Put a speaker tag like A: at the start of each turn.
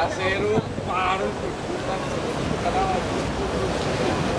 A: hacer un paro, hijo de puta, no se lo puta nada.